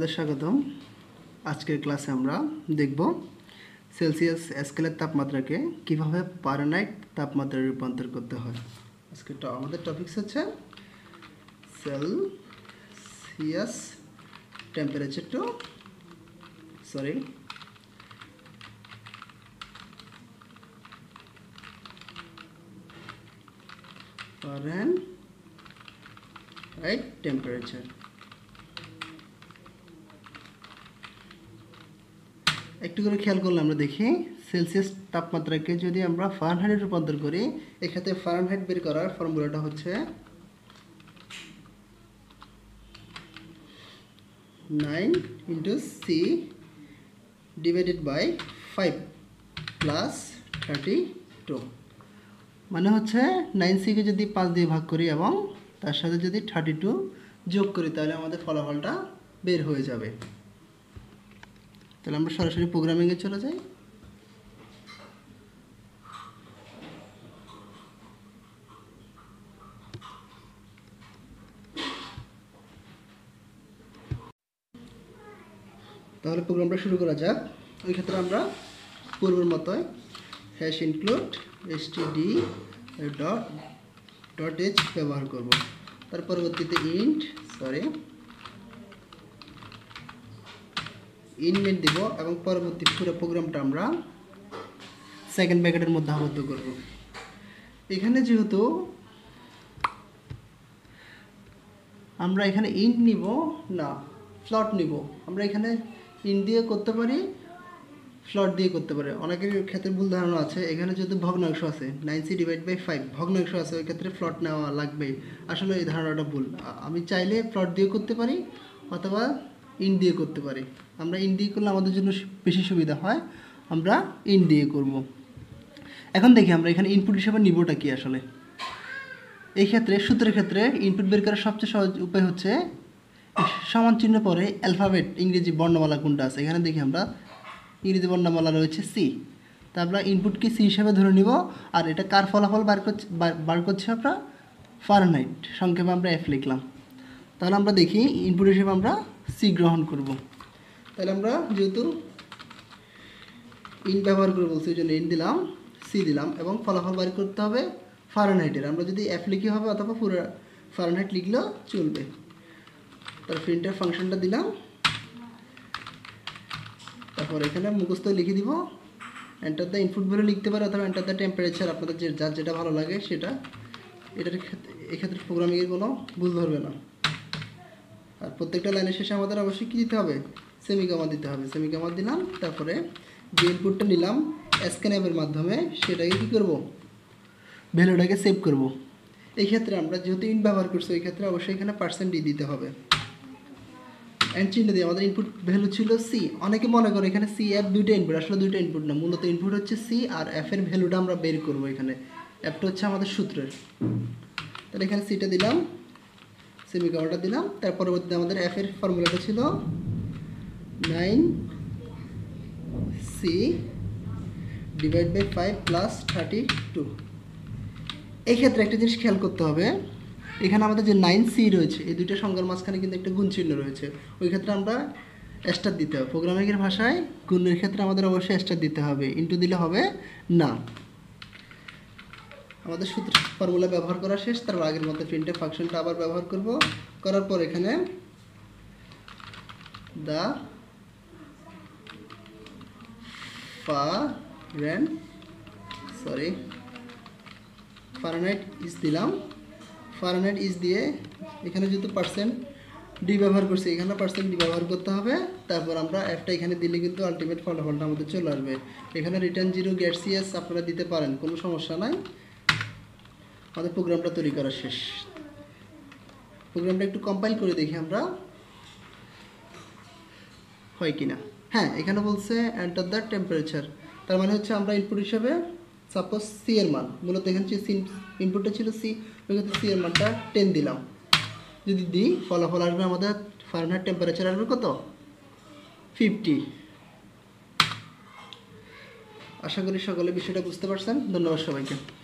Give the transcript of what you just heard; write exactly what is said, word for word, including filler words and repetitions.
আপনাদের স্বাগতম। আজকের ক্লাসে আমরা দেখব সেলসিয়াস স্কেলের তাপমাত্রাকে কিভাবে ফারেনহাইট তাপমাত্রায় রূপান্তর করতে হয়। আজকে আমাদের টপিকস হচ্ছে Celsius temperature to sorry Fahrenheit temperature. একটু করে খেয়াল করলে আমরা দেখি সেলসিয়াস তাপমাত্রাকে যদি আমরা ফারেনহাইটে রূপান্তর করি, এক্ষেত্রে ফারেনহাইট বের করার ফর্মুলাটা হচ্ছে nine into C divided by five plus thirty two. মানে হচ্ছে নাইন সিকে যদি পাঁচ দিয়ে ভাগ করি এবং তার সাথে যদি থার্টি টু যোগ করি, তাহলে আমাদের ফলাফলটা বের হয়ে যাবে। তাহলে আমরা সরাসরি প্রোগ্রামিংয়ে চলে যাই। তাহলে প্রোগ্রামটা শুরু করা যাক। ওই ক্ষেত্রে আমরা পূর্বের মতোই hash include STD dot dot H ব্যবহার করব। তার পরবর্তীতে ইন্ট সরি ইনমেট দিব এবং পরবর্তী পুরো প্রোগ্রামটা আমরা সেকেন্ড ব্র্যাকেটের মধ্যে আবদ্ধ করব। এখানে যেহেতু আমরা এখানে ইন্ট নিব না ফ্লট নিব, আমরা এখানে ইন্ট দিয়ে করতে পারি, ফ্লট দিয়ে করতে পারি। অনেকের ক্ষেত্রে ভুল ধারণা আছে, এখানে যেহেতু ভগ্নাংশ আছে nine C divide by five ভগ্নাংশ আছে, ওই ক্ষেত্রে ফ্লট নেওয়া লাগবে। আসলে এই ধারণাটা ভুল। আমি চাইলে ফ্লট দিয়ে করতে পারি অথবা ইন দিয়ে করতে পারি। আমরা ইন দিয়ে করলে আমাদের জন্য বেশি সুবিধা হয়, আমরা ইন দিয়ে করব। এখন দেখি আমরা এখানে ইনপুট হিসেবে নিবটা কি আসলে। এই ক্ষেত্রে সূত্রের ক্ষেত্রে ইনপুট বের করার সবচেয়ে সহজ উপায় হচ্ছে সমান চিহ্ন পরে অ্যালফাবেট ইংরেজি বর্ণমালা কোনটা আছে, এখানে দেখি আমরা ইংরেজি বর্ণমালা রয়েছে সি। তা আমরা ইনপুটকে সি হিসেবে ধরে নিব, আর এটা কার ফলাফল বার করছে বার করছে আমরা ফারেনহাইট, সংক্ষেপে আমরা এফ লিখলাম। তাহলে আমরা দেখি ইনপুট হিসেবে আমরা সি গ্রহণ করব। তাহলে আমরা যেহেতু ইন ব্যবহার করে বলছি, ওই জন্য ইন দিলাম, সি দিলাম এবং ফলাফল বার করতে হবে ফারেনহাইটের। আমরা যদি এফ লিখি হবে অথবা পুরো ফারেনহাইট লিখলেও চলবে। তার প্রিন্টার ফাংশনটা দিলাম, তারপর এখানে মুখস্থ লিখে দিব। এন্টার দ্য ইনপুট ভ্যালু লিখতে পারে অথবা এন্টার দ্য টেম্পারেচার, আপনাদের যে যার যেটা ভালো লাগে সেটা। এটার ক্ষেত্রে এক্ষেত্রে প্রোগ্রামিংয়ের কোনো ভুল ধরবে না। আর প্রত্যেকটা লাইনের শেষে আমাদের অবশ্যই কী দিতে হবে, সেমিকমা দিতে হবে। সেমিকমা দিলাম, তারপরে যে ইনপুটটা নিলাম স্ক্যান অ্যাপের মাধ্যমে সেটাকে কী করব, ভ্যালুটাকে সেভ করব। এই ক্ষেত্রে আমরা যেহেতু ইন ব্যবহার করছি, ওই ক্ষেত্রে অবশ্যই এখানে পার্সেন্ট ডি দিতে হবে। অ্যান্ড চিহ্ন দিয়ে আমাদের ইনপুট ভ্যালু ছিল সি। অনেকে মনে করে এখানে সি এফ দুইটা ইনপুট, আসলে দুইটা ইনপুট না, মূলত ইনপুট হচ্ছে সি আর এফ এর ভ্যালুটা আমরা বের করব। এখানে এফটা হচ্ছে আমাদের সূত্রের। তাহলে এখানে সিটা দিলাম, সেমিকমাটা দিলাম, তার পরবর্তীতে আমাদের এফ এর ফর্মুলাটা ছিল nine C divide by five plus thirty two. এই ক্ষেত্রে একটা জিনিস খেয়াল করতে হবে, এখানে আমাদের যে নাইন সি রয়েছে এই দুইটা সংখ্যার মাঝখানে কিন্তু একটা গুণ চিহ্ন রয়েছে, ওই ক্ষেত্রে আমরা স্টার দিতে হবে। প্রোগ্রামিংয়ের ভাষায় গুণের ক্ষেত্রে আমাদের অবশ্যই স্টার দিতে হবে, ইন্টু দিলে হবে না। আমাদের সূত্র ফর্মুলা ব্যবহার করা শেষ, তারপর আগের মতো প্রিন্টের ফাংশনটা আবার ব্যবহার করব। করার পর এখানে the Fahren sorry Fahrenheit is দিলাম। ফারেনহাইট ইজ দিয়ে এখানে যেহেতু পার্সেন্ট ডি ব্যবহার করছি, এখানে পার্সেন্ট ডি ব্যবহার করতে হবে। তারপর আমরা এফটা এখানে দিলে কিন্তু আলটিমেট ফলাফলটা আমাদের চলে আসবে। এখানে রিটার্ন জিরো গেট সিএস আপনারা দিতে পারেন, কোনো সমস্যা নাই। আমাদের প্রোগ্রামটা তৈরি করা শেষ। প্রোগ্রামটা একটু কম্পাইল করে দেখি আমরা হয় কিনা। হ্যাঁ, এখানে বলছে এন্টার দ্য টেম্পারেচার, তার মানে হচ্ছে আমরা ইনপুট হিসাবে সাপোজ সি এর মান, মূলত এখানে যে সি ইনপুটটা ছিল সি, ওই ক্ষেত্রে সি এর মানটা টেন দিলাম। যদি দিই ফলাফল আসবে আমাদের ফারেনহাইট টেম্পারেচার আসবে কত, ফিফটি। আশা করি সকলে বিষয়টা বুঝতে পারছেন। ধন্যবাদ সবাইকে।